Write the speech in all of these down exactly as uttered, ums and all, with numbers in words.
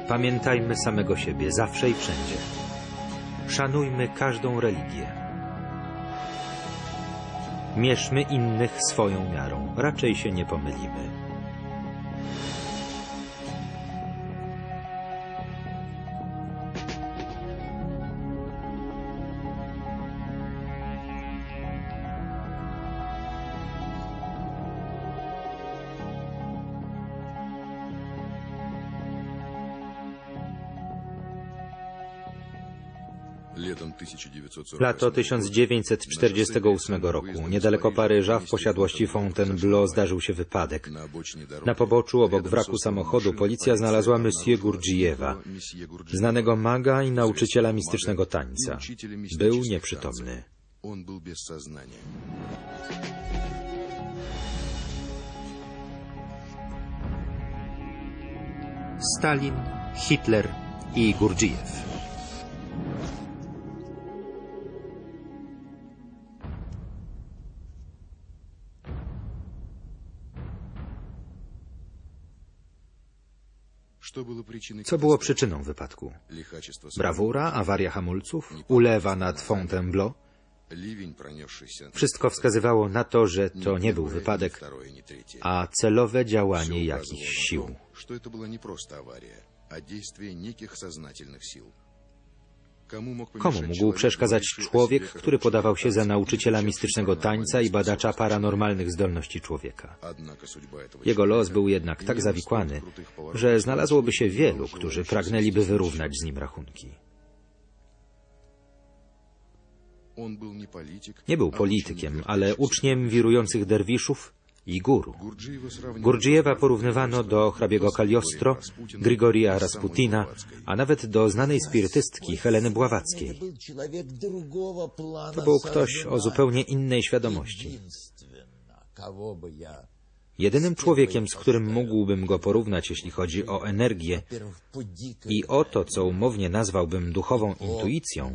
Pamiętajmy samego siebie zawsze i wszędzie. Szanujmy każdą religię. Mierzmy innych swoją miarą. Raczej się nie pomylimy. Lato tysiąc dziewięćset czterdziestego ósmego roku. Niedaleko Paryża, w posiadłości Fontainebleau, zdarzył się wypadek. Na poboczu, obok wraku samochodu, policja znalazła Monsieur Gurdjieva, znanego maga i nauczyciela mistycznego tańca. Był nieprzytomny. Stalin, Hitler i Gurdjijew. Co było przyczyną wypadku? Brawura, awaria hamulców, ulewa nad Fontainebleau? Wszystko wskazywało na to, że to nie był wypadek, a celowe działanie jakichś sił. Komu mógł przeszkadzać człowiek, który podawał się za nauczyciela mistycznego tańca i badacza paranormalnych zdolności człowieka? Jego los był jednak tak zawikłany, że znalazłoby się wielu, którzy pragnęliby wyrównać z nim rachunki. Nie był politykiem, ale uczniem wirujących derwiszów i guru. Gurdjijewa porównywano do hrabiego Cagliostro, Grigoria Rasputina, a nawet do znanej spirytystki Heleny Bławackiej. To był ktoś o zupełnie innej świadomości. Jedynym człowiekiem, z którym mógłbym go porównać, jeśli chodzi o energię i o to, co umownie nazwałbym duchową intuicją,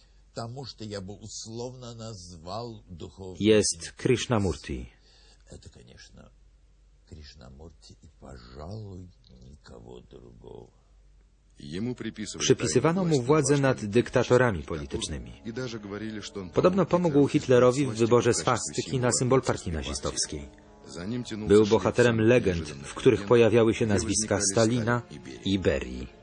jest Krishnamurti. Это, конечно, Кришнамурти и, пожалуй, никого другого. Przypisywano mu władzę nad dyktatorami politycznymi. Podobno pomógł Hitlerowi w wyborze swastyki na symbol partii nazistowskiej. Był bohaterem legend, w których pojawiały się nazwiska Stalina i Berii.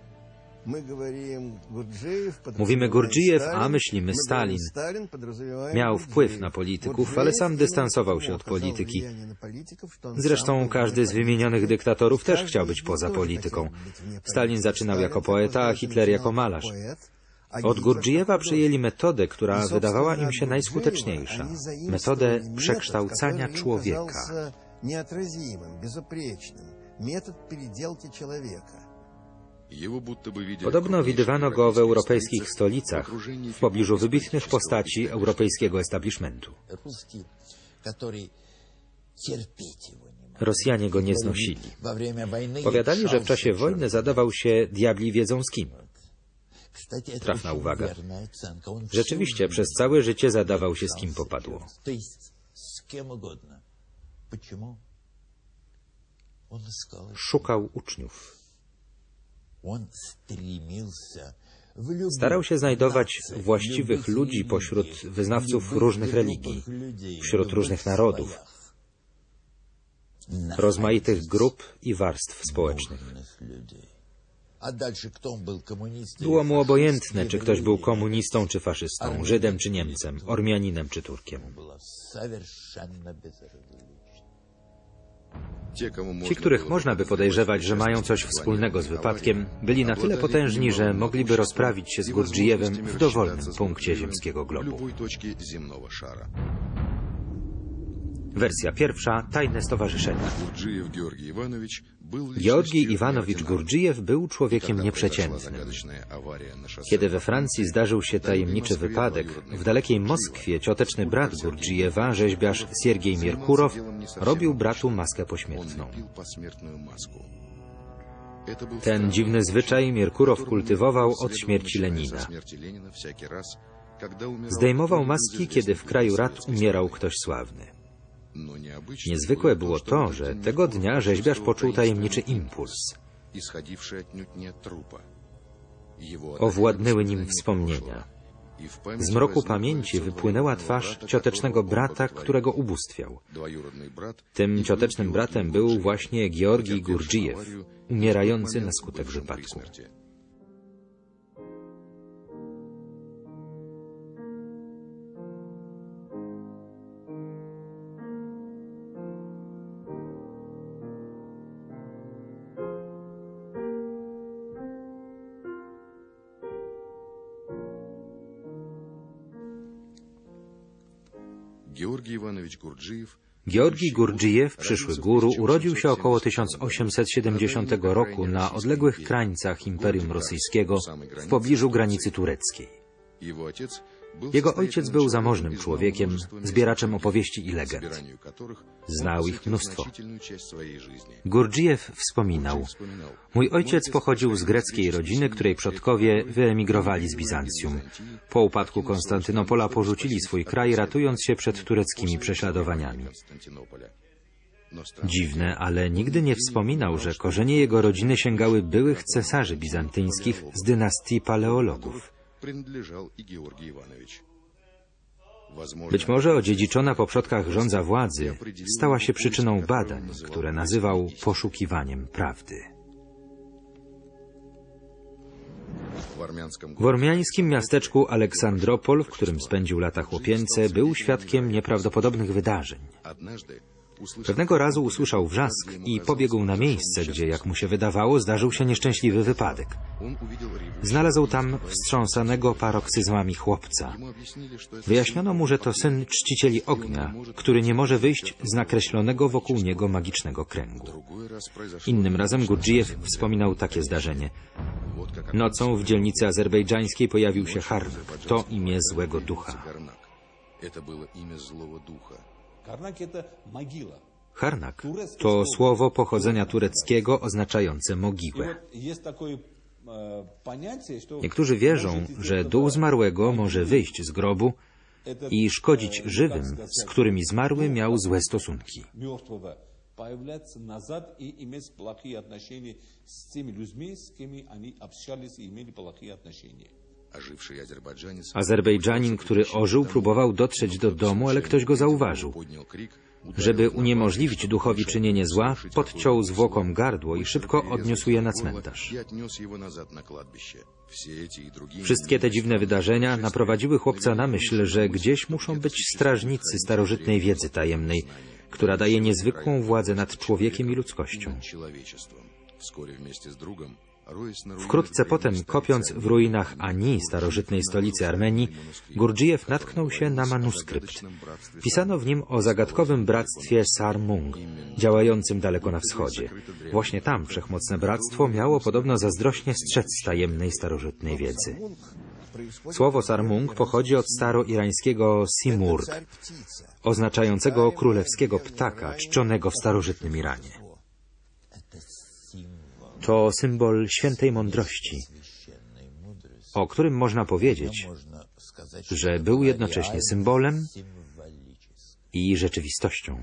Mówimy Gurdjijew, a myślimy Stalin. Miał wpływ na polityków, ale sam dystansował się od polityki. Zresztą każdy z wymienionych dyktatorów też chciał być poza polityką. Stalin zaczynał jako poeta, a Hitler jako malarz. Od Gurdjijewa przyjęli metodę, która wydawała im się najskuteczniejsza. Metodę przekształcania człowieka. Podobno widywano go w europejskich stolicach, w pobliżu wybitnych postaci europejskiego establishmentu. Rosjanie go nie znosili. Powiadali, że w czasie wojny zadawał się diabli wiedzą z kim. Trafna uwaga. Rzeczywiście przez całe życie zadawał się z kim popadło. Szukał uczniów. Starał się znajdować właściwych ludzi pośród wyznawców różnych religii, wśród różnych narodów, rozmaitych grup i warstw społecznych. Było mu obojętne, czy ktoś był komunistą czy faszystą, Żydem czy Niemcem, Ormianinem czy Turkiem. Ci, których można by podejrzewać, że mają coś wspólnego z wypadkiem, byli na tyle potężni, że mogliby rozprawić się z Gurdjijewem w dowolnym punkcie ziemskiego globu. Wersja pierwsza. Tajne stowarzyszenia. Georgij Iwanowicz Gurdjijew był człowiekiem nieprzeciętnym. Kiedy we Francji zdarzył się tajemniczy wypadek, w dalekiej Moskwie cioteczny brat Gurdjijewa, rzeźbiarz Siergiej Mierkurow, robił bratu maskę pośmiertną. Ten dziwny zwyczaj Mierkurow kultywował od śmierci Lenina. Zdejmował maski, kiedy w kraju rad umierał ktoś sławny. Niezwykłe było to, że tego dnia rzeźbiarz poczuł tajemniczy impuls. Owładnęły nim wspomnienia. Z mroku pamięci wypłynęła twarz ciotecznego brata, którego ubóstwiał. Tym ciotecznym bratem był właśnie Georgij Gurdjijew, umierający na skutek wypadku. Georgij Gurdjijew, przyszły guru, urodził się około tysiąc osiemset siedemdziesiątego roku na odległych krańcach Imperium Rosyjskiego w pobliżu granicy tureckiej. Jego ojciec był zamożnym człowiekiem, zbieraczem opowieści i legend. Znał ich mnóstwo. Gurdjijew wspominał: mój ojciec pochodził z greckiej rodziny, której przodkowie wyemigrowali z Bizancjum. Po upadku Konstantynopola porzucili swój kraj, ratując się przed tureckimi prześladowaniami. Dziwne, ale nigdy nie wspominał, że korzenie jego rodziny sięgały byłych cesarzy bizantyńskich z dynastii Paleologów. Być może odziedziczona po przodkach żądza władzy stała się przyczyną badań, które nazywał poszukiwaniem prawdy. W ormiańskim miasteczku Aleksandropol, w którym spędził lata chłopięce, był świadkiem nieprawdopodobnych wydarzeń. Pewnego razu usłyszał wrzask i pobiegł na miejsce, gdzie, jak mu się wydawało, zdarzył się nieszczęśliwy wypadek. Znalazł tam wstrząsanego paroksyzmami chłopca. Wyjaśniono mu, że to syn czcicieli ognia, który nie może wyjść z nakreślonego wokół niego magicznego kręgu. Innym razem Gurdjijew wspominał takie zdarzenie. Nocą w dzielnicy azerbejdżańskiej pojawił się Harnak, to imię złego ducha. Harnak to słowo pochodzenia tureckiego oznaczające mogiłę. Niektórzy wierzą, że duch zmarłego może wyjść z grobu i szkodzić żywym, z którymi zmarły miał złe stosunki. Azerbejdżanin, który ożył, próbował dotrzeć do domu, ale ktoś go zauważył. Żeby uniemożliwić duchowi czynienie zła, podciął zwłokom gardło i szybko odniósł je na cmentarz. Wszystkie te dziwne wydarzenia naprowadziły chłopca na myśl, że gdzieś muszą być strażnicy starożytnej wiedzy tajemnej, która daje niezwykłą władzę nad człowiekiem i ludzkością. Wkrótce potem, kopiąc w ruinach Ani, starożytnej stolicy Armenii, Gurdjijew natknął się na manuskrypt. Pisano w nim o zagadkowym bractwie Sarmung, działającym daleko na wschodzie. Właśnie tam wszechmocne bractwo miało podobno zazdrośnie strzec tajemnej starożytnej wiedzy. Słowo Sarmung pochodzi od staroirańskiego Simurg, oznaczającego królewskiego ptaka czczonego w starożytnym Iranie. To symbol świętej mądrości, o którym można powiedzieć, że był jednocześnie symbolem i rzeczywistością.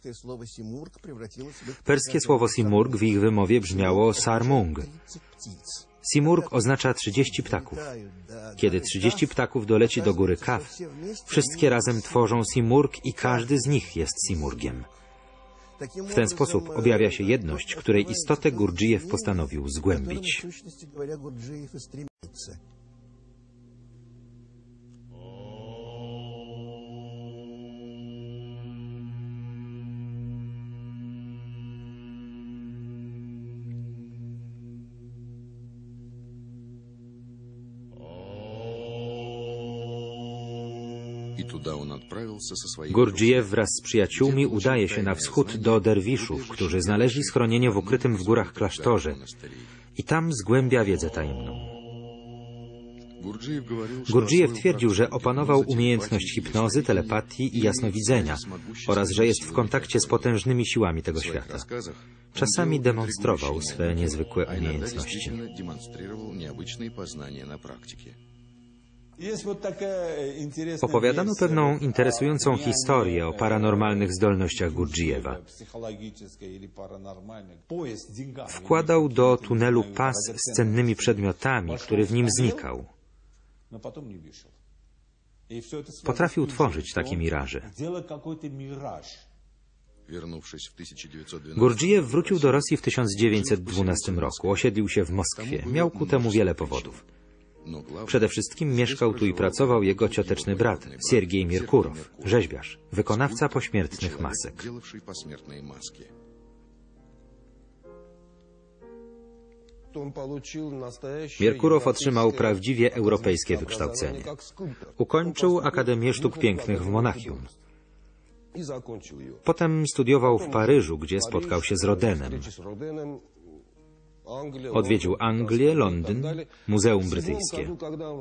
Perskie słowo Simurg w ich wymowie brzmiało Sarmung. Simurg oznacza trzydzieści ptaków. Kiedy trzydzieści ptaków doleci do góry Kaf, wszystkie razem tworzą Simurg i każdy z nich jest Simurgiem. W ten sposób objawia się jedność, której istotę Gurdjijew postanowił zgłębić. Gurdjijew wraz z przyjaciółmi udaje się na wschód do derwiszów, którzy znaleźli schronienie w ukrytym w górach klasztorze i tam zgłębia wiedzę tajemną. Gurdjijew twierdził, że opanował umiejętność hipnozy, telepatii i jasnowidzenia oraz że jest w kontakcie z potężnymi siłami tego świata. Czasami demonstrował swe niezwykłe umiejętności. Opowiadano pewną interesującą historię o paranormalnych zdolnościach Gurdjieffa. Wkładał do tunelu pas z cennymi przedmiotami, który w nim znikał. Potrafił tworzyć takie miraże. Gurdjieff wrócił do Rosji w tysiąc dziewięćset dwunastym roku. Osiedlił się w Moskwie. Miał ku temu wiele powodów. Przede wszystkim mieszkał tu i pracował jego cioteczny brat, Siergiej Mierkurow, rzeźbiarz, wykonawca pośmiertnych masek. Mierkurow otrzymał prawdziwie europejskie wykształcenie. Ukończył Akademię Sztuk Pięknych w Monachium. Potem studiował w Paryżu, gdzie spotkał się z Rodinem. Odwiedził Anglię, Londyn, Muzeum Brytyjskie.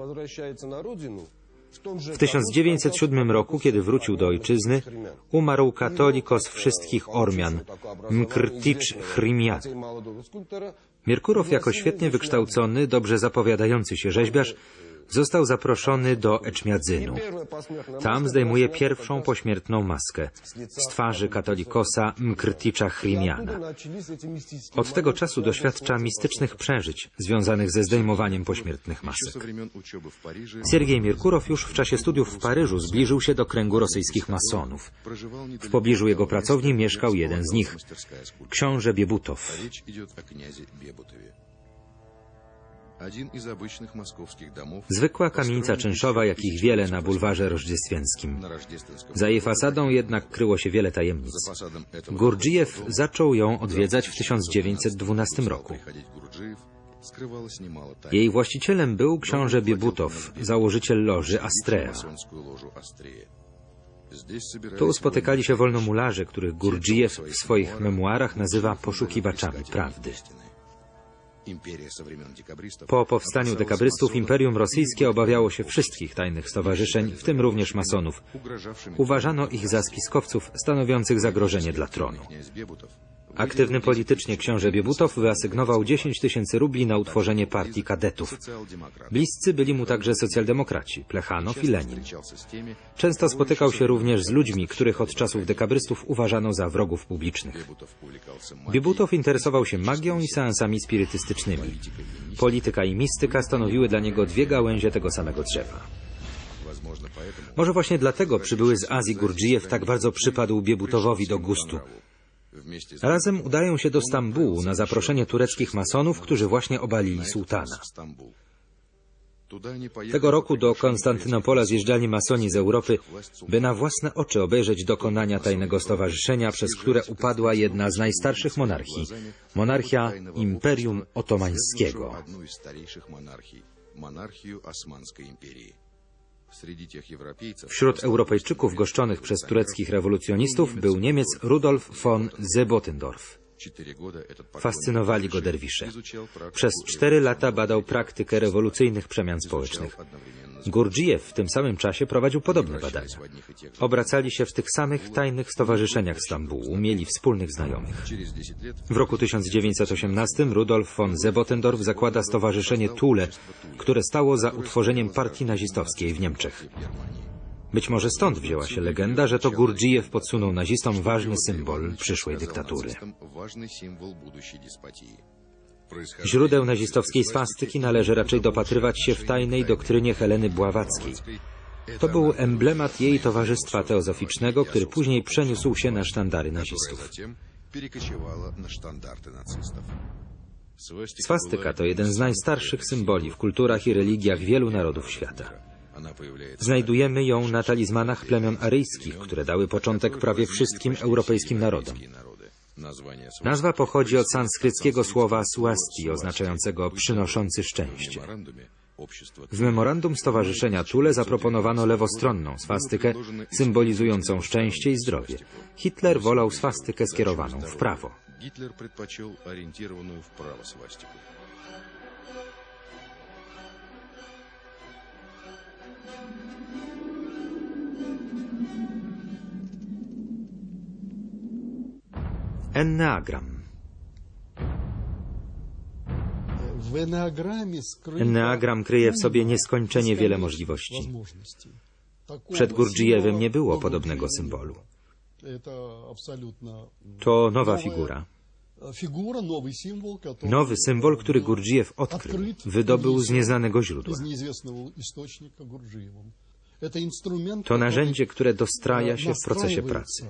W tysiąc dziewięćset siódmym roku, kiedy wrócił do ojczyzny, umarł katolikos wszystkich Ormian, Mkrtycz Hrimian. Mierkurow, jako świetnie wykształcony, dobrze zapowiadający się rzeźbiarz, został zaproszony do Eczmiadzynu. Tam zdejmuje pierwszą pośmiertną maskę z twarzy katolikosa Mkrtycza Hrimiana. Od tego czasu doświadcza mistycznych przeżyć związanych ze zdejmowaniem pośmiertnych masek. Siergiej Mierkurow już w czasie studiów w Paryżu zbliżył się do kręgu rosyjskich masonów. W pobliżu jego pracowni mieszkał jeden z nich, książę Biebutow. Zwykła kamienica czynszowa, jakich wiele na bulwarze rożdżestwienskim. Za jej fasadą jednak kryło się wiele tajemnic. Gurdjieff zaczął ją odwiedzać w tysiąc dziewięćset dwunastym roku. Jej właścicielem był książę Biebutow, założyciel loży Astrea. Tu spotykali się wolnomularze, których Gurdjieff w swoich memuarach nazywa poszukiwaczami prawdy. Po powstaniu dekabrystów Imperium Rosyjskie obawiało się wszystkich tajnych stowarzyszeń, w tym również masonów. Uważano ich za spiskowców stanowiących zagrożenie dla tronu. Aktywny politycznie książę Biebutow wyasygnował dziesięć tysięcy rubli na utworzenie partii kadetów. Bliscy byli mu także socjaldemokraci, Plechanow i Lenin. Często spotykał się również z ludźmi, których od czasów dekabrystów uważano za wrogów publicznych. Biebutow interesował się magią i seansami spirytystycznymi. Polityka i mistyka stanowiły dla niego dwie gałęzie tego samego drzewa. Może właśnie dlatego przybyły z Azji Gurdjieff tak bardzo przypadł Biebutowowi do gustu. Razem udają się do Stambułu na zaproszenie tureckich masonów, którzy właśnie obalili sułtana. Tego roku do Konstantynopola zjeżdżali masoni z Europy, by na własne oczy obejrzeć dokonania tajnego stowarzyszenia, przez które upadła jedna z najstarszych monarchii, monarchia Imperium Otomańskiego. Wśród Europejczyków goszczonych przez tureckich rewolucjonistów był Niemiec Rudolf von Sebottendorf. Fascynowali go derwisze. Przez cztery lata badał praktykę rewolucyjnych przemian społecznych. Gurdjieff w tym samym czasie prowadził podobne badania. Obracali się w tych samych tajnych stowarzyszeniach Stambułu, mieli wspólnych znajomych. W roku tysiąc dziewięćset osiemnastym Rudolf von Sebottendorf zakłada stowarzyszenie Thule, które stało za utworzeniem partii nazistowskiej w Niemczech. Być może stąd wzięła się legenda, że to Gurdjieff podsunął nazistom ważny symbol przyszłej dyktatury. Źródeł nazistowskiej swastyki należy raczej dopatrywać się w tajnej doktrynie Heleny Bławackiej. To był emblemat jej towarzystwa teozoficznego, który później przeniósł się na sztandary nazistów. Swastyka to jeden z najstarszych symboli w kulturach i religiach wielu narodów świata. Znajdujemy ją na talizmanach plemion aryjskich, które dały początek prawie wszystkim europejskim narodom. Nazwa pochodzi od sanskryckiego słowa swasti, oznaczającego przynoszący szczęście. W memorandum Stowarzyszenia Thule zaproponowano lewostronną swastykę, symbolizującą szczęście i zdrowie. Hitler wolał swastykę skierowaną w prawo. W Enneagram kryje w sobie nieskończenie wiele możliwości. Przed Gurdżyjewem nie było podobnego symbolu. To nowa figura. Nowy symbol, który Gurdżyjew odkrył, wydobył z nieznanego źródła. To narzędzie, które dostraja się w procesie pracy.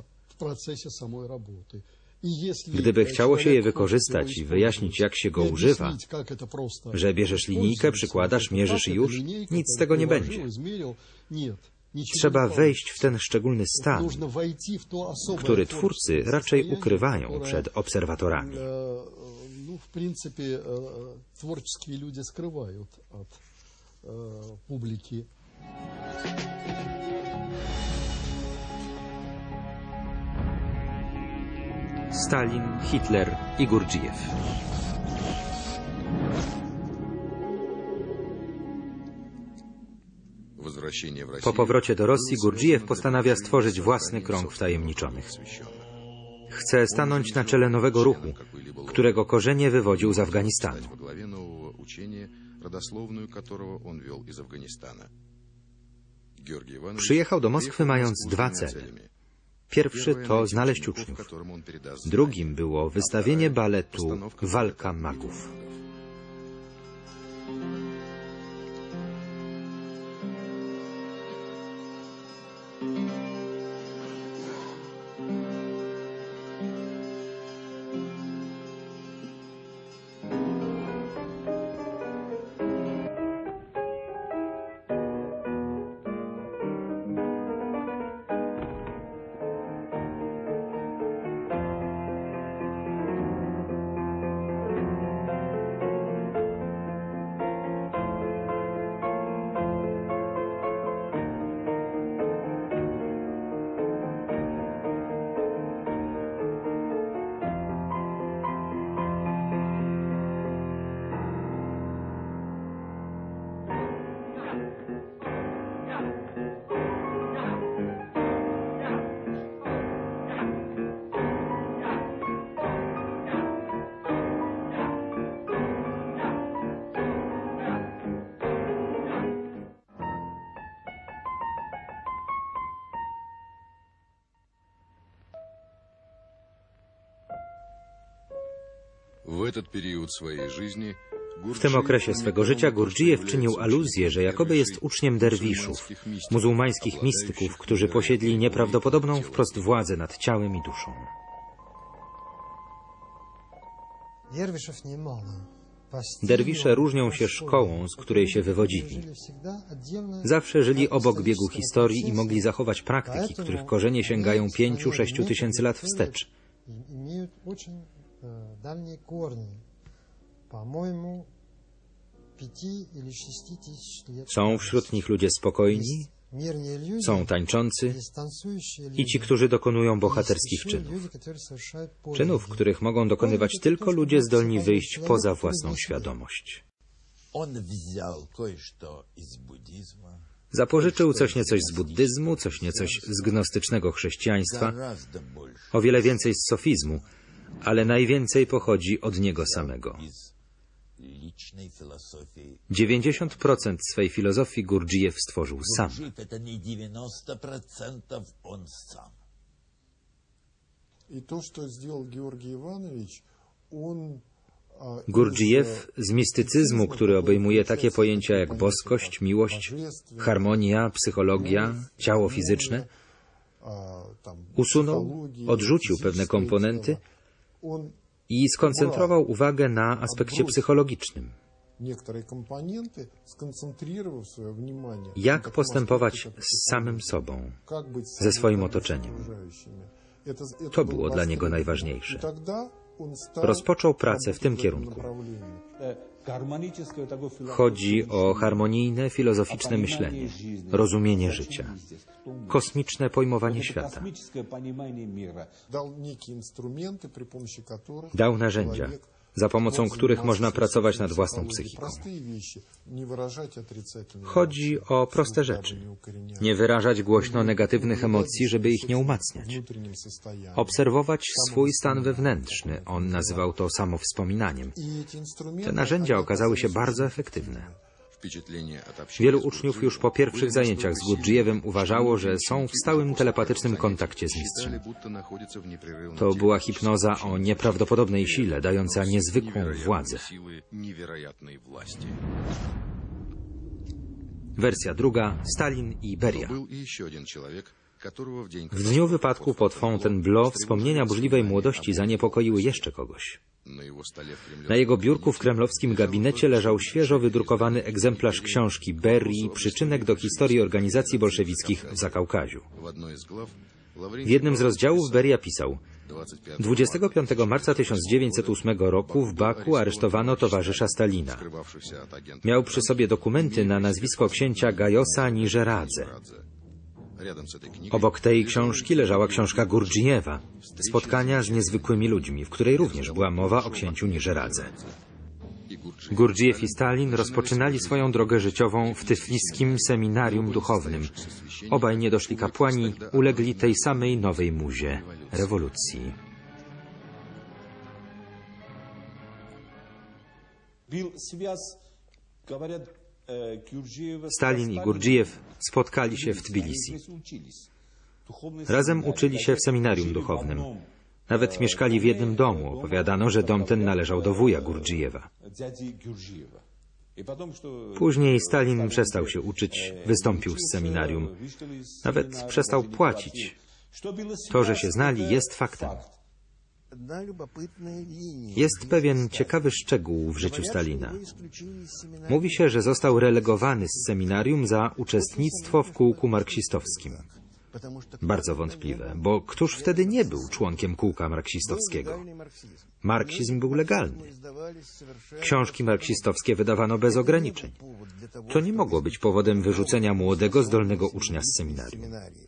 Gdyby chciało się je wykorzystać i wyjaśnić, jak się go używa, że bierzesz linijkę, przykładasz, mierzysz i już, nic z tego nie będzie. Trzeba wejść w ten szczególny stan, który twórcy raczej ukrywają przed obserwatorami. W принципе, творческие люди скрывают от публики. Stalin, Hitler i Gurdżyjew. Po powrocie do Rosji Gurdżyjew postanawia stworzyć własny krąg wtajemniczonych. Chce stanąć na czele nowego ruchu, którego korzenie wywodził z Afganistanu. Przyjechał do Moskwy mając dwa cele. Pierwszy to znaleźć uczniów. Drugim było wystawienie baletu Walka Magów. W tym okresie swego życia Gurdżyjew czynił aluzję, że jakoby jest uczniem derwiszów, muzułmańskich mistyków, którzy posiedli nieprawdopodobną wprost władzę nad ciałem i duszą. Derwisze różnią się szkołą, z której się wywodzili. Zawsze żyli obok biegu historii i mogli zachować praktyki, których korzenie sięgają pięciu, sześciu tysięcy lat wstecz. Дальние корни, по-моему, пяти или шести тысяч лет. Są wśród nich ludzie spokojni, są tańczący i ci, którzy dokonują bohaterskich czynów. Czynów, których mogą dokonywać tylko ludzie zdolni wyjść poza własną świadomość. Zapożyczył coś niecoś z buddyzmu, coś niecoś z gnostycznego chrześcijaństwa, o wiele więcej z sofizmu, ale najwięcej pochodzi od niego samego. dziewięćdziesiąt procent swej filozofii Gurdżyjew stworzył sam. Gurdżyjew z mistycyzmu, który obejmuje takie pojęcia jak boskość, miłość, harmonia, psychologia, ciało fizyczne, usunął, odrzucił pewne komponenty i skoncentrował uwagę na aspekcie psychologicznym. Jak postępować z samym sobą, ze swoim otoczeniem. To było dla niego najważniejsze. Rozpoczął pracę w tym kierunku. Chodzi o harmonijne, filozoficzne myślenie, rozumienie życia, kosmiczne pojmowanie świata. Dał narzędzia, za pomocą których można pracować nad własną psychiką. Chodzi o proste rzeczy. Nie wyrażać głośno negatywnych emocji, żeby ich nie umacniać. Obserwować swój stan wewnętrzny. On nazywał to samowspominaniem. Te narzędzia okazały się bardzo efektywne. Wielu uczniów już po pierwszych zajęciach z Gurdżyjewem uważało, że są w stałym telepatycznym kontakcie z mistrzem. To była hipnoza o nieprawdopodobnej sile, dająca niezwykłą władzę. Wersja druga. Stalin i Beria. W dniu wypadku pod Fontainebleau wspomnienia burzliwej młodości zaniepokoiły jeszcze kogoś. Na jego biurku w kremlowskim gabinecie leżał świeżo wydrukowany egzemplarz książki Berii Przyczynek do historii organizacji bolszewickich w Zakaukaziu. W jednym z rozdziałów Beria pisał: dwudziestego piątego marca tysiąc dziewięćset ósmego roku w Baku aresztowano towarzysza Stalina. Miał przy sobie dokumenty na nazwisko księcia Gajosa Niżeradze. Obok tej książki leżała książka Gurdżyjewa, Spotkania z niezwykłymi ludźmi, w której również była mowa o księciu Niżeradze. Gurdżyjew i Stalin rozpoczynali swoją drogę życiową w tyfliskim seminarium duchownym. Obaj niedoszli kapłani ulegli tej samej nowej muzie — rewolucji. Stalin i Gurdżyjew spotkali się w Tbilisi. Razem uczyli się w seminarium duchownym. Nawet mieszkali w jednym domu. Opowiadano, że dom ten należał do wuja Gurdżyjewa. Później Stalin przestał się uczyć, wystąpił z seminarium. Nawet przestał płacić. To, że się znali, jest faktem. Jest pewien ciekawy szczegół w życiu Stalina. Mówi się, że został relegowany z seminarium za uczestnictwo w kółku marksistowskim. Bardzo wątpliwe, bo któż wtedy nie był członkiem kółka marksistowskiego? Marksizm był legalny. Książki marksistowskie wydawano bez ograniczeń. To nie mogło być powodem wyrzucenia młodego, zdolnego ucznia z seminarium.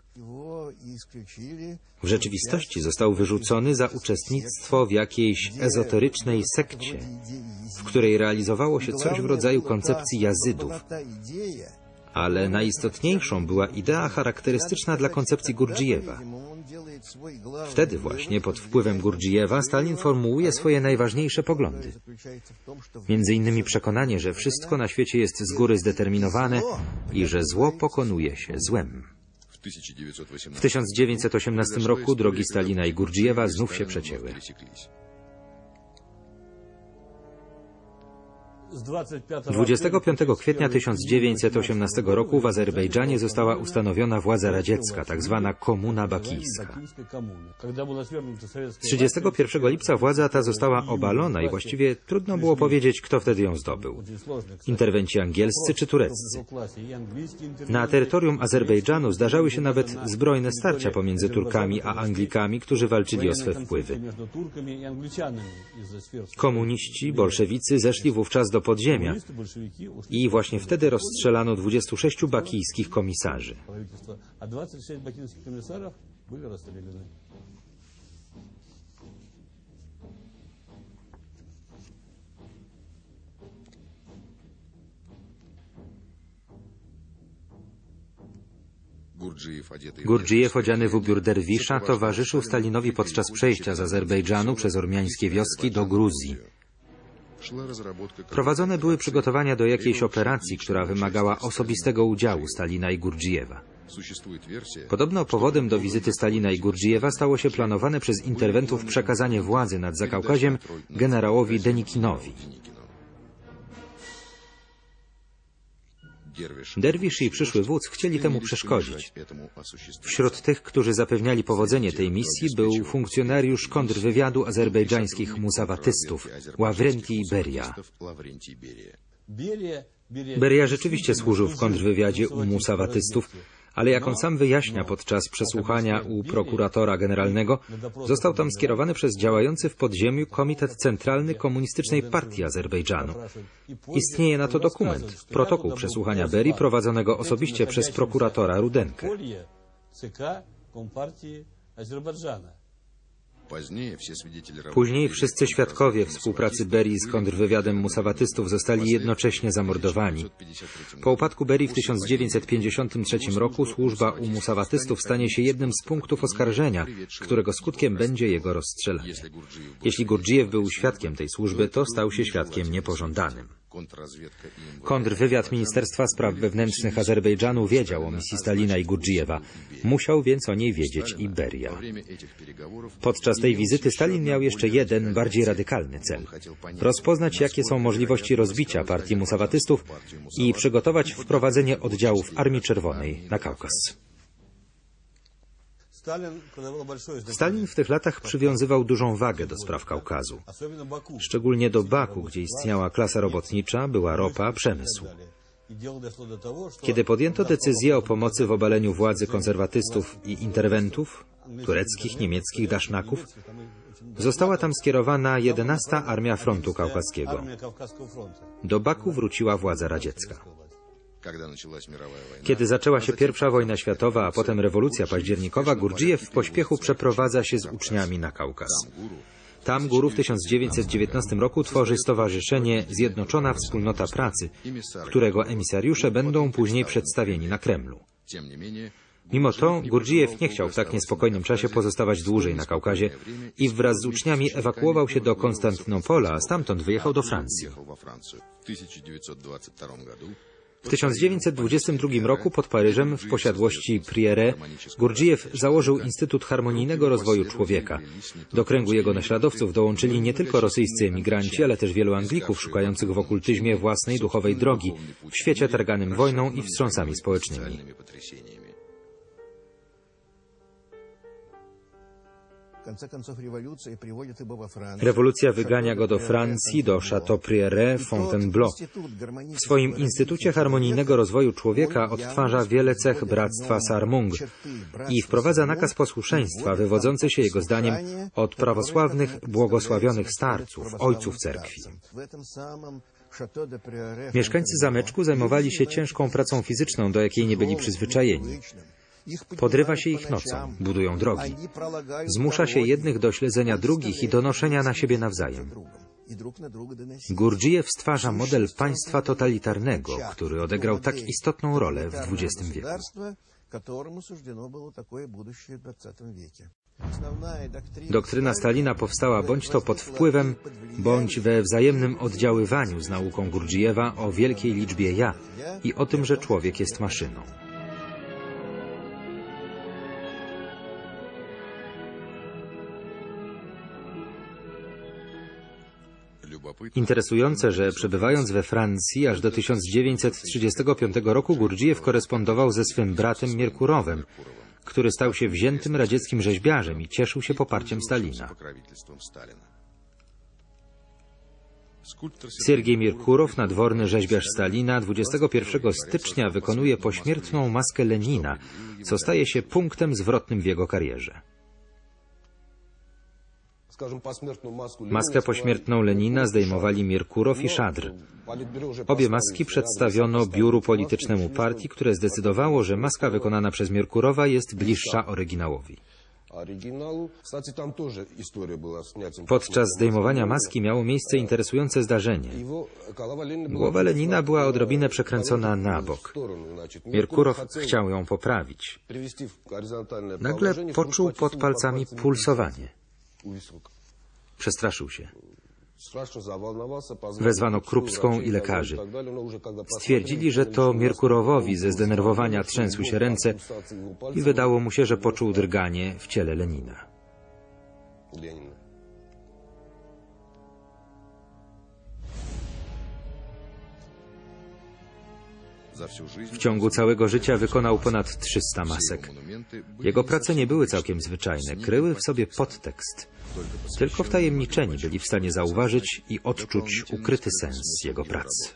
W rzeczywistości został wyrzucony za uczestnictwo w jakiejś ezoterycznej sekcie, w której realizowało się coś w rodzaju koncepcji jazydów. Ale najistotniejszą była idea charakterystyczna dla koncepcji Gurdżyjewa. Wtedy właśnie, pod wpływem Gurdżyjewa, Stalin formułuje swoje najważniejsze poglądy. Między innymi przekonanie, że wszystko na świecie jest z góry zdeterminowane i że zło pokonuje się złem. W tysiąc dziewięćset osiemnastym roku drogi Stalina i Gurdżyjewa znów się przecięły. dwudziestego piątego kwietnia tysiąc dziewięćset osiemnastego roku w Azerbejdżanie została ustanowiona władza radziecka, tak zwana Komuna Bakijska. trzydziestego pierwszego lipca władza ta została obalona i właściwie trudno było powiedzieć, kto wtedy ją zdobył. Interwenci angielscy czy tureccy. Na terytorium Azerbejdżanu zdarzały się nawet zbrojne starcia pomiędzy Turkami a Anglikami, którzy walczyli o swe wpływy. Komuniści, bolszewicy zeszli wówczas do podziemia i właśnie wtedy rozstrzelano dwudziestu sześciu bakijskich komisarzy. Gurdżyjew, odziany w ubiór derwisza, towarzyszył Stalinowi podczas przejścia z Azerbejdżanu przez ormiańskie wioski do Gruzji. Prowadzone były przygotowania do jakiejś operacji, która wymagała osobistego udziału Stalina i Gurdżyjewa. Podobno powodem do wizyty Stalina i Gurdżyjewa stało się planowane przez interwentów przekazanie władzy nad Zakaukaziem generałowi Denikinowi. Derwisz i przyszły wódz chcieli temu przeszkodzić. Wśród tych, którzy zapewniali powodzenie tej misji, był funkcjonariusz kontrwywiadu azerbejdżańskich musawatystów, Ławrenti Beria. Beria rzeczywiście służył w kontrwywiadzie u musawatystów, ale jak on sam wyjaśnia podczas przesłuchania u prokuratora generalnego, został tam skierowany przez działający w podziemiu Komitet Centralny Komunistycznej Partii Azerbejdżanu. Istnieje na to dokument, protokół przesłuchania Berii prowadzonego osobiście przez prokuratora Rudenkę. Później wszyscy świadkowie współpracy Berii z kontrwywiadem musawatystów zostali jednocześnie zamordowani. Po upadku Berii w tysiąc dziewięćset pięćdziesiątym trzecim roku służba u musawatystów stanie się jednym z punktów oskarżenia, którego skutkiem będzie jego rozstrzelanie. Jeśli Gurdżijew był świadkiem tej służby, to stał się świadkiem niepożądanym. Kontrwywiad Ministerstwa Spraw Wewnętrznych Azerbejdżanu wiedział o misji Stalina i Gurdżijewa. Musiał więc o niej wiedzieć i Beria. Podczas tej wizyty Stalin miał jeszcze jeden, bardziej radykalny cel. Rozpoznać, jakie są możliwości rozbicia partii musawatystów i przygotować wprowadzenie oddziałów Armii Czerwonej na Kaukaz. Stalin w tych latach przywiązywał dużą wagę do spraw Kaukazu. Szczególnie do Baku, gdzie istniała klasa robotnicza, była ropa, przemysł. Kiedy podjęto decyzję o pomocy w obaleniu władzy konserwatystów i interwentów, tureckich, niemieckich dasznaków, została tam skierowana jedenasta Armia Frontu Kaukaskiego. Do Baku wróciła władza radziecka. Kiedy zaczęła się pierwsza wojna światowa, a potem rewolucja październikowa, Gurdżijew w pośpiechu przeprowadza się z uczniami na Kaukaz. Tam Guru w tysiąc dziewięćset dziewiętnastym roku tworzy stowarzyszenie Zjednoczona Wspólnota Pracy, którego emisariusze będą później przedstawieni na Kremlu. Mimo to Gurdżijew nie chciał w tak niespokojnym czasie pozostawać dłużej na Kaukazie i wraz z uczniami ewakuował się do Konstantynopola, a stamtąd wyjechał do Francji. W tysiąc dziewięćset dwudziestym drugim roku pod Paryżem w posiadłości Priere Gurdżijew założył Instytut Harmonijnego Rozwoju Człowieka. Do kręgu jego naśladowców dołączyli nie tylko rosyjscy emigranci, ale też wielu Anglików szukających w okultyzmie własnej duchowej drogi w świecie targanym wojną i wstrząsami społecznymi. Rewolucja wygania go do Francji, do Château Priere, Fontainebleau. W swoim Instytucie Harmonijnego Rozwoju Człowieka odtwarza wiele cech bractwa Sarmung i wprowadza nakaz posłuszeństwa wywodzący się jego zdaniem od prawosławnych, błogosławionych starców, ojców cerkwi. Mieszkańcy zameczku zajmowali się ciężką pracą fizyczną, do jakiej nie byli przyzwyczajeni. Podrywa się ich nocą, budują drogi. Zmusza się jednych do śledzenia drugich i donoszenia na siebie nawzajem. Gurdżijew stwarza model państwa totalitarnego, który odegrał tak istotną rolę w dwudziestym wieku. Doktryna Stalina powstała bądź to pod wpływem, bądź we wzajemnym oddziaływaniu z nauką Gurdżijewa o wielkiej liczbie ja i o tym, że człowiek jest maszyną. Interesujące, że przebywając we Francji aż do tysiąc dziewięćset trzydziestego piątego roku Gurdżijew korespondował ze swym bratem Mierkurowem, który stał się wziętym radzieckim rzeźbiarzem i cieszył się poparciem Stalina. Siergiej Mierkurow, nadworny rzeźbiarz Stalina, dwudziestego pierwszego stycznia wykonuje pośmiertną maskę Lenina, co staje się punktem zwrotnym w jego karierze. Maskę pośmiertną Lenina zdejmowali Mierkurow i Szadr. Obie maski przedstawiono biuru politycznemu partii, które zdecydowało, że maska wykonana przez Mierkurowa jest bliższa oryginałowi. Podczas zdejmowania maski miało miejsce interesujące zdarzenie. Głowa Lenina była odrobinę przekręcona na bok. Mierkurow chciał ją poprawić. Nagle poczuł pod palcami pulsowanie. Przestraszył się. Wezwano Krupską i lekarzy. Stwierdzili, że to Mierkurowowi ze zdenerwowania trzęsły się ręce i wydało mu się, że poczuł drganie w ciele Lenina. W ciągu całego życia wykonał ponad trzysta masek. Jego prace nie były całkiem zwyczajne, kryły w sobie podtekst. Tylko wtajemniczeni byli w stanie zauważyć i odczuć ukryty sens jego pracy.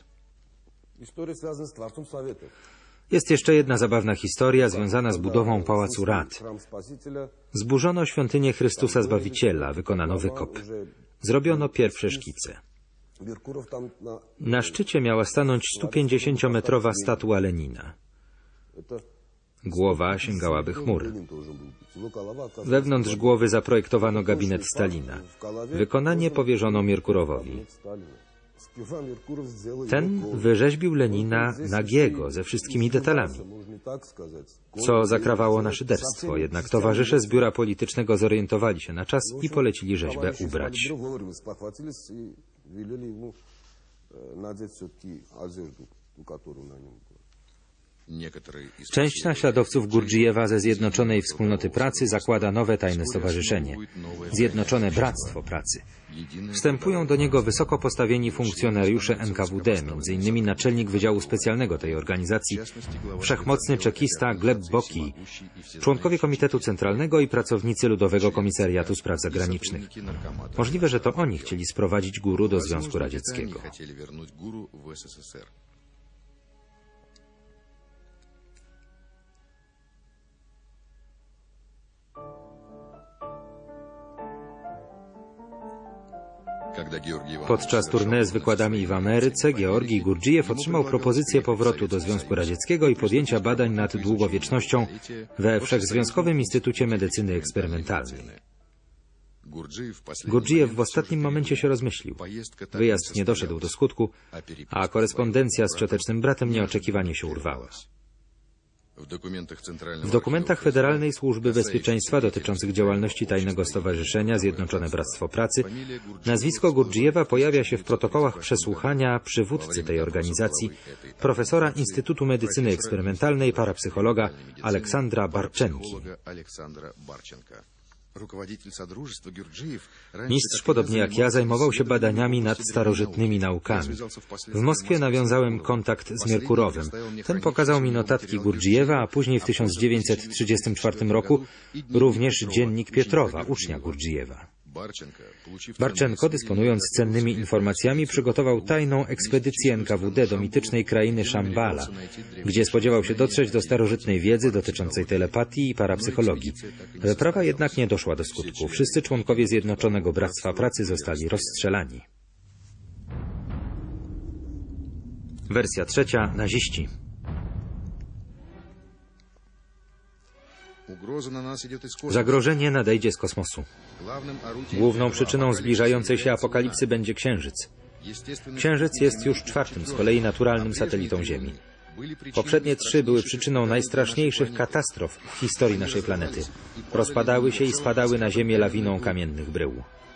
Jest jeszcze jedna zabawna historia związana z budową Pałacu Rad. Zburzono świątynię Chrystusa Zbawiciela, wykonano wykop. Zrobiono pierwsze szkice. Na szczycie miała stanąć stupięćdziesięciometrowa statua Lenina. Głowa sięgałaby chmur. Wewnątrz głowy zaprojektowano gabinet Stalina. Wykonanie powierzono Mierkurowowi. Ten wyrzeźbił Lenina nagiego, ze wszystkimi detalami, co zakrawało na szyderstwo. Jednak towarzysze z biura politycznego zorientowali się na czas i polecili rzeźbę ubrać. Część naśladowców Gurdjijewa ze Zjednoczonej Wspólnoty Pracy zakłada nowe tajne stowarzyszenie – Zjednoczone Bractwo Pracy. Wstępują do niego wysoko postawieni funkcjonariusze N K W D, między innymi naczelnik Wydziału Specjalnego tej organizacji, wszechmocny czekista Gleb Boki, członkowie Komitetu Centralnego i pracownicy Ludowego Komisariatu Spraw Zagranicznych. Możliwe, że to oni chcieli sprowadzić guru do Związku Radzieckiego. Podczas tournée z wykładami w Ameryce Georgij Gurdjijew otrzymał propozycję powrotu do Związku Radzieckiego i podjęcia badań nad długowiecznością we Wszechzwiązkowym Instytucie Medycyny Eksperymentalnej. Gurdjijew w ostatnim momencie się rozmyślił. Wyjazd nie doszedł do skutku, a korespondencja z ciotecznym bratem nieoczekiwanie się urwała. W dokumentach Federalnej Służby Bezpieczeństwa dotyczących działalności tajnego stowarzyszenia Zjednoczone Bractwo Pracy nazwisko Gurdjijewa pojawia się w protokołach przesłuchania przywódcy tej organizacji, profesora Instytutu Medycyny Eksperymentalnej, parapsychologa Aleksandra Barczenki. Mistrz, podobnie jak ja, zajmował się badaniami nad starożytnymi naukami. W Moskwie nawiązałem kontakt z Mierkurowym. Ten pokazał mi notatki Gurdjijewa, a później w tysiąc dziewięćset trzydziestym czwartym roku również dziennik Pietrowa, ucznia Gurdjijewa. Barczenko, dysponując cennymi informacjami, przygotował tajną ekspedycję N K W D do mitycznej krainy Szambala, gdzie spodziewał się dotrzeć do starożytnej wiedzy dotyczącej telepatii i parapsychologii. Wyprawa jednak nie doszła do skutku. Wszyscy członkowie Zjednoczonego Bractwa Pracy zostali rozstrzelani. Wersja trzecia. Naziści. Zagrożenie nadejdzie z kosmosu. Główną przyczyną zbliżającej się apokalipsy będzie Księżyc. Księżyc jest już czwartym z kolei naturalnym satelitą Ziemi. Poprzednie trzy były przyczyną najstraszniejszych katastrof w historii naszej planety. Rozpadały się i spadały na Ziemię lawiną kamiennych brył.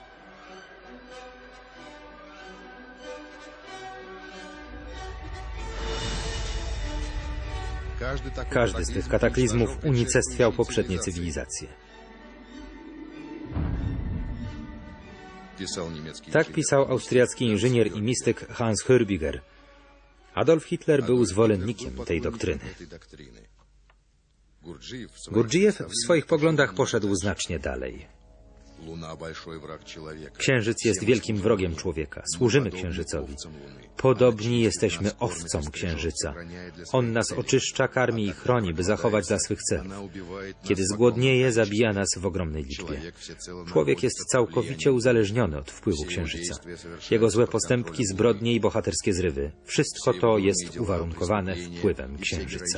Każdy z tych kataklizmów unicestwiał poprzednie cywilizacje. Tak pisał austriacki inżynier i mistyk Hans Hörbiger. Adolf Hitler był zwolennikiem tej doktryny. Gurdjijew w swoich poglądach poszedł znacznie dalej. Księżyc jest wielkim wrogiem człowieka. Służymy Księżycowi. Podobni jesteśmy owcom Księżyca. On nas oczyszcza, karmi i chroni, by zachować dla swych celów. Kiedy zgłodnieje, zabija nas w ogromnej liczbie. Człowiek jest całkowicie uzależniony od wpływu Księżyca. Jego złe postępki, zbrodnie i bohaterskie zrywy. Wszystko to jest uwarunkowane wpływem Księżyca.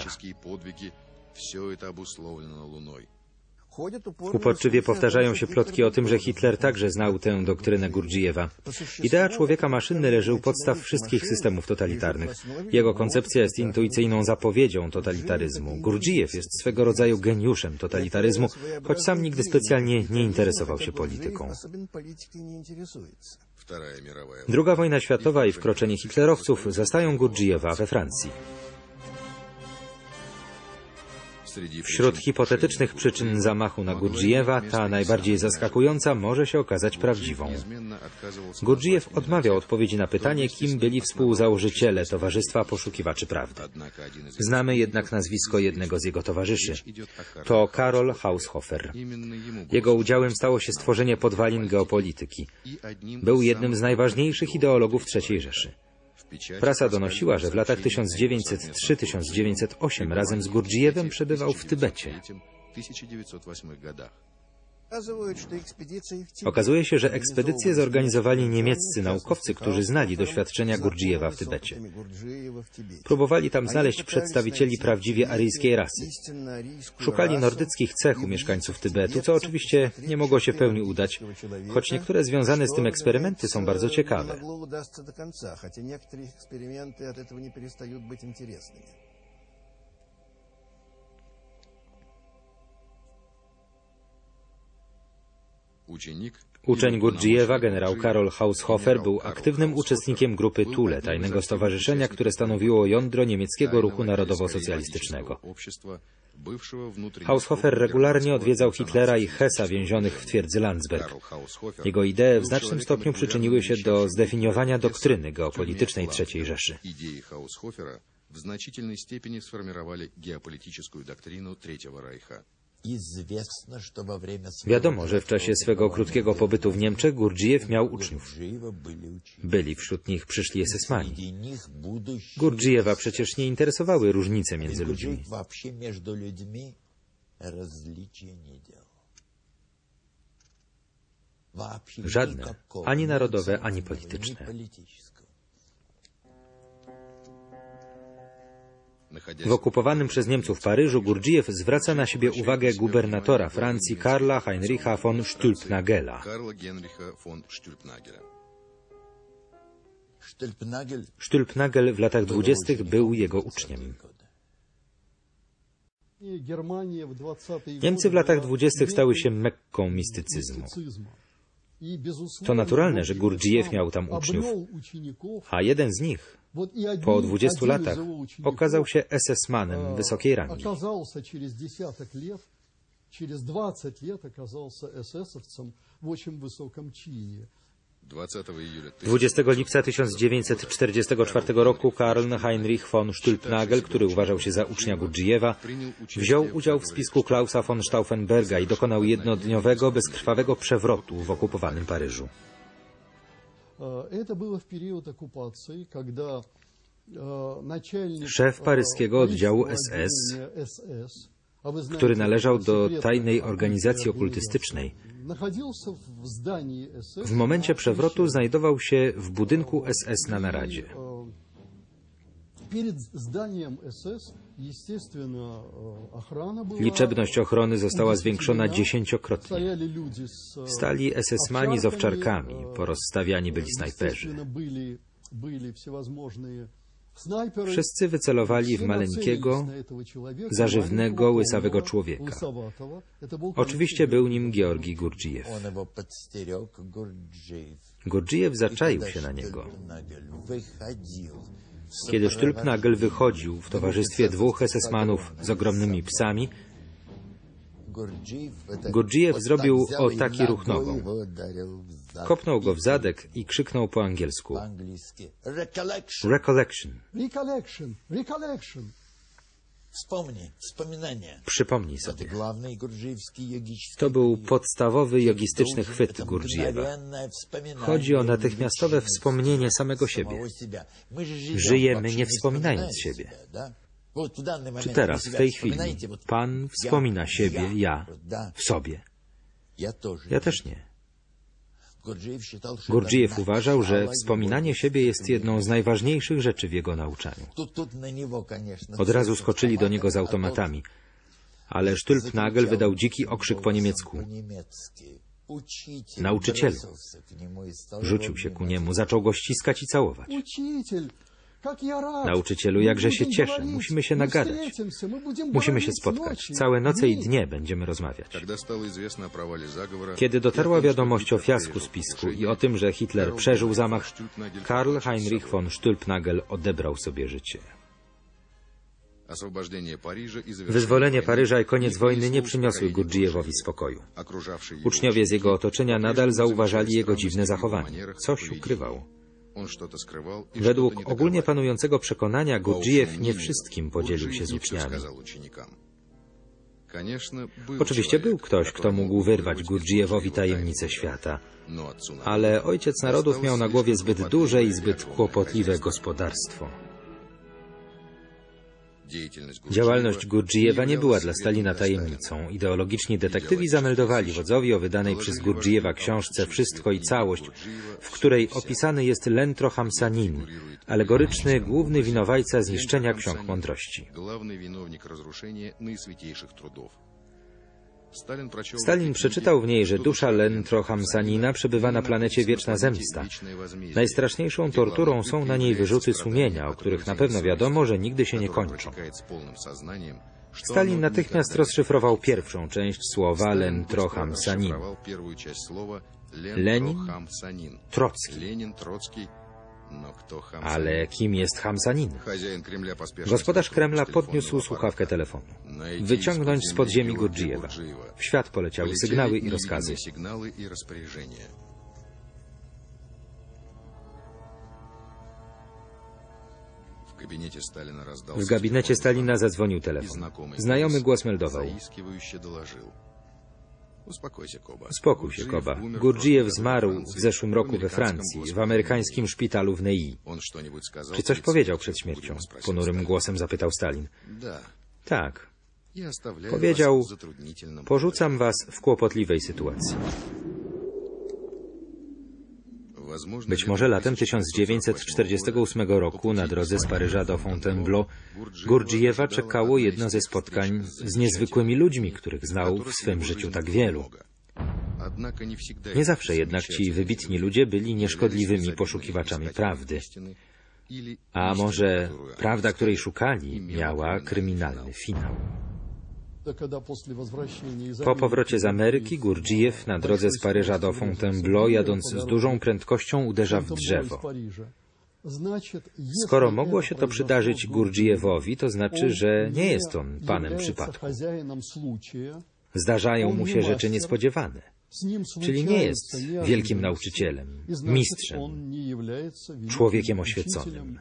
Uporczywie powtarzają się plotki o tym, że Hitler także znał tę doktrynę Gurdjijewa. Idea człowieka maszyny leży u podstaw wszystkich systemów totalitarnych. Jego koncepcja jest intuicyjną zapowiedzią totalitaryzmu. Gurdjijew jest swego rodzaju geniuszem totalitaryzmu, choć sam nigdy specjalnie nie interesował się polityką. Druga wojna światowa i wkroczenie hitlerowców zastają Gurdjijewa we Francji. Wśród hipotetycznych przyczyn zamachu na Gurdjijewa ta najbardziej zaskakująca może się okazać prawdziwą. Gurdjijew odmawiał odpowiedzi na pytanie, kim byli współzałożyciele Towarzystwa Poszukiwaczy Prawdy. Znamy jednak nazwisko jednego z jego towarzyszy. To Karol Haushofer. Jego udziałem stało się stworzenie podwalin geopolityki. Był jednym z najważniejszych ideologów trzeciej Rzeszy. Prasa donosiła, że w latach tysiąc dziewięćset trzy do tysiąc dziewięćset osiem razem z Gurdjijewem przebywał w Tybecie. Okazuje się, że ekspedycje zorganizowali niemieccy naukowcy, którzy znali doświadczenia Gurdjijewa w Tybecie. Próbowali tam znaleźć przedstawicieli prawdziwie aryjskiej rasy. Szukali nordyckich cech u mieszkańców Tybetu, co oczywiście nie mogło się w pełni udać, choć niektóre związane z tym eksperymenty są bardzo ciekawe. Uczeń Gurdjijewa, generał Karol Haushofer, był aktywnym uczestnikiem grupy Thule, tajnego stowarzyszenia, które stanowiło jądro niemieckiego ruchu narodowo-socjalistycznego. Haushofer regularnie odwiedzał Hitlera i Hessa więzionych w twierdzy Landsberg. Jego idee w znacznym stopniu przyczyniły się do zdefiniowania doktryny geopolitycznej trzeciej Rzeszy. w значительной степени сформировали геополитическую доктрину Третьего Рейха. Wiadomo, że w czasie swego krótkiego pobytu w Niemczech Gurdjijew miał uczniów. Byli wśród nich przyszli esesmani. Gurdjijewa przecież nie interesowały różnice między ludźmi. Żadne, ani narodowe, ani polityczne. W okupowanym przez Niemców Paryżu Gurdjijew zwraca na siebie uwagę gubernatora Francji Karla Heinricha von Stülpnagela. Stülpnagel w latach dwudziestych był jego uczniem. Niemcy w latach dwudziestych stały się Mekką mistycyzmu. To naturalne, że Gurdjijew miał tam uczniów, a jeden z nich po dwudziestu latach okazał się esesmanem wysokiej rangi. dwudziestego lipca tysiąc dziewięćset czterdziestego czwartego roku Karl Heinrich von Stülpnagel, który uważał się za ucznia Gurdjijewa, wziął udział w spisku Klausa von Stauffenberga i dokonał jednodniowego, bezkrwawego przewrotu w okupowanym Paryżu. Szef paryskiego oddziału S S, który należał do tajnej organizacji okultystycznej, w momencie przewrotu znajdował się w budynku S S na naradzie. Liczebność ochrony została zwiększona dziesięciokrotnie. Stali esesmani z owczarkami, porozstawiani byli snajperzy. Wszyscy wycelowali w maleńkiego, zażywnego, łysawego człowieka. Oczywiście był nim Georgi Gurdjijew. Gurdjijew zaczaił się na niego. Kiedy Stülpnagel wychodził w towarzystwie dwóch esesmanów z ogromnymi psami, Gurdjijew zrobił o taki ruch nogą. Kopnął go w zadek i krzyknął po angielsku: Recollection. Przypomnij sobie. To był podstawowy jogistyczny chwyt Gurdjijewa. Chodzi o natychmiastowe wspomnienie samego siebie. Żyjemy nie wspominając siebie. Czy teraz, w tej chwili, Pan wspomina siebie, ja, w sobie? Ja też nie. Gurdjijew uważał, że wspominanie siebie jest jedną z najważniejszych rzeczy w jego nauczaniu. Od razu skoczyli do niego z automatami, ale Stülpnagel wydał dziki okrzyk po niemiecku: nauczycielu! Rzucił się ku niemu, zaczął go ściskać i całować. Nauczycielu, jakże się cieszę. Musimy się nagadać. Musimy się spotkać. Całe noce i dnie będziemy rozmawiać. Kiedy dotarła wiadomość o fiasku spisku i o tym, że Hitler przeżył zamach, Karl Heinrich von Stülpnagel odebrał sobie życie. Wyzwolenie Paryża i koniec wojny nie przyniosły Gurdjijewowi spokoju. Uczniowie z jego otoczenia nadal zauważali jego dziwne zachowanie. Coś ukrywał. Według ogólnie panującego przekonania Gurdjijew nie wszystkim podzielił się z uczniami. Oczywiście był ktoś, kto mógł wyrwać Gurdjijewowi tajemnicę świata, ale ojciec narodów miał na głowie zbyt duże i zbyt kłopotliwe gospodarstwo. Działalność Gurdżyjewa nie była dla Stalina tajemnicą. Ideologiczni detektywi zameldowali wodzowi o wydanej przez Gurdżyjewa książce Wszystko i całość, w której opisany jest Lentro Hamsanin, alegoryczny główny winowajca zniszczenia ksiąg mądrości. Stalin przeczytał w niej, że dusza Lentro Hamsanina przebywa na planecie Wieczna Zemsta. Najstraszniejszą torturą są na niej wyrzuty sumienia, o których na pewno wiadomo, że nigdy się nie kończą. Stalin natychmiast rozszyfrował pierwszą część słowa Lentro Hamsanin. Lenin, Trocki. Ale kim jest Hamsanin? Gospodarz Kremla podniósł słuchawkę telefonu. Wyciągnąć z podziemi Gurdżyjewa. W świat poleciały sygnały i rozkazy. W gabinecie Stalina zadzwonił telefon. Znajomy głos meldował. Uspokój się, Koba. Gurdżyjew zmarł w zeszłym roku we Francji, w amerykańskim szpitalu w Nei. Czy coś powiedział przed śmiercią? Ponurym głosem zapytał Stalin. Tak. Powiedział, porzucam was w kłopotliwej sytuacji. Być może latem tysiąc dziewięćset czterdziestego ósmego roku na drodze z Paryża do Fontainebleau Gurdżyjewa czekało jedno ze spotkań z niezwykłymi ludźmi, których znał w swym życiu tak wielu. Nie zawsze jednak ci wybitni ludzie byli nieszkodliwymi poszukiwaczami prawdy. A może prawda, której szukali, miała kryminalny finał. Po powrocie z Ameryki Gurdżyjew na drodze z Paryża do Fontainebleau, jadąc z dużą prędkością, uderza w drzewo. Skoro mogło się to przydarzyć Gurdżyjewowi, to znaczy, że nie jest on panem przypadku. Zdarzają mu się rzeczy niespodziewane. Czyli nie jest wielkim nauczycielem, mistrzem, człowiekiem oświeconym.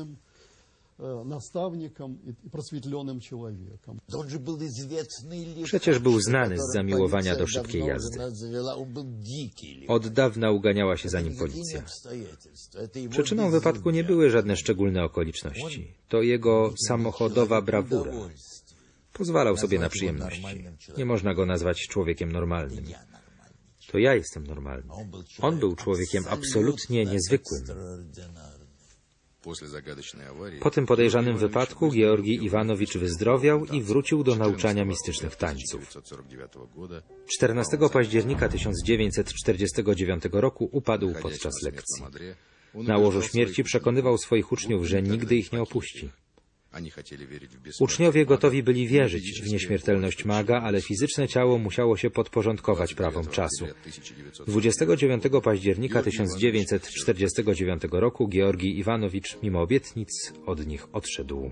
Przecież był znany z zamiłowania do szybkiej jazdy. Od dawna uganiała się za nim policja. Przyczyną wypadku nie były żadne szczególne okoliczności. To jego samochodowa brawura. Pozwalał sobie na przyjemności. Nie można go nazwać człowiekiem normalnym. To ja jestem normalny. On był człowiekiem absolutnie niezwykłym. Po tym podejrzanym wypadku Georgij Iwanowicz wyzdrowiał i wrócił do nauczania mistycznych tańców. czternastego października tysiąc dziewięćset czterdziestego dziewiątego roku upadł podczas lekcji. Na łożu śmierci przekonywał swoich uczniów, że nigdy ich nie opuści. Uczniowie gotowi byli wierzyć w nieśmiertelność maga, ale fizyczne ciało musiało się podporządkować prawom czasu. dwudziestego dziewiątego października tysiąc dziewięćset czterdziestego dziewiątego roku Georgij Iwanowicz mimo obietnic od nich odszedł.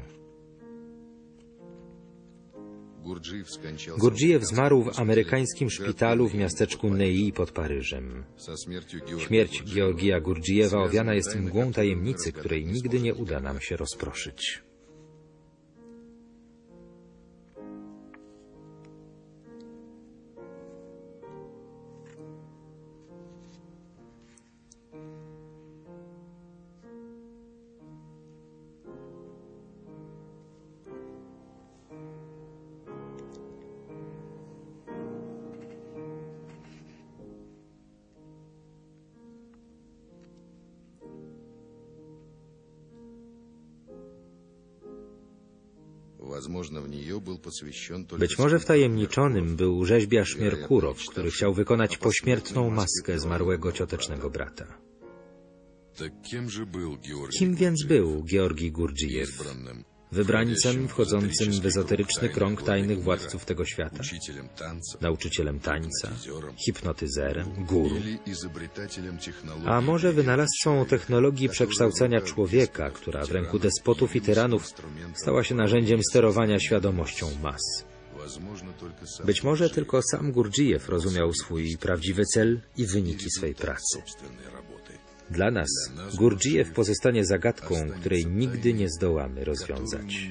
Gurdżyjew zmarł w amerykańskim szpitalu w miasteczku Nei pod Paryżem. Śmierć Georgija Gurdżyjewa owiana jest mgłą tajemnicy, której nigdy nie uda nam się rozproszyć. Być może wtajemniczonym był rzeźbiarz Merkurow, który chciał wykonać pośmiertną maskę zmarłego ciotecznego brata. Kim więc był Georgij Gurdżyjew? Wybrańcem wchodzącym w ezoteryczny krąg tajnych władców tego świata? Nauczycielem tańca? Hipnotyzerem? Guru? A może wynalazcą technologii przekształcania człowieka, która w ręku despotów i tyranów stała się narzędziem sterowania świadomością mas? Być może tylko sam Gurdżyjew rozumiał swój prawdziwy cel i wyniki swej pracy. Dla nas Gurdżyjew pozostanie zagadką, której nigdy nie zdołamy rozwiązać.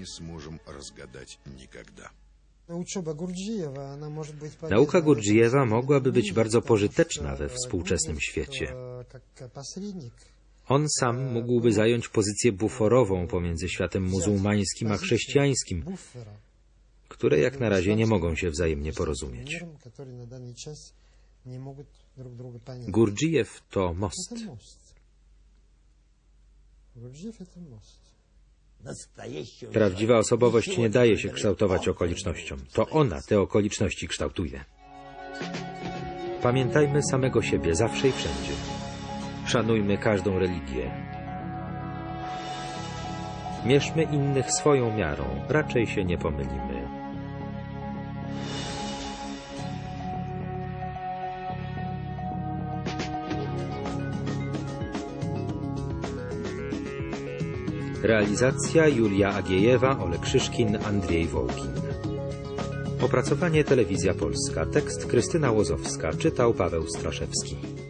Nauka Gurdżyjewa mogłaby być bardzo pożyteczna we współczesnym świecie. On sam mógłby zająć pozycję buforową pomiędzy światem muzułmańskim a chrześcijańskim, буфера które jak na razie nie mogą się wzajemnie porozumieć. миром, которые на данный час не могут друг друга понять. Gurdjieff to most. Это мост. Гурджиев это мост. Prawdziwa osobowość nie daje się kształtować okolicznościom. To ona te okoliczności kształtuje. Pamiętajmy samego siebie zawsze i wszędzie. Szanujmy każdą religię. Mierzmy innych swoją miarą. Raczej się nie pomylimy. Realizacja Julia Agiejewa, Olek Szyszkin, Andrzej Wołkin. Opracowanie Telewizja Polska. Tekst Krystyna Łozowska. Czytał Paweł Straszewski.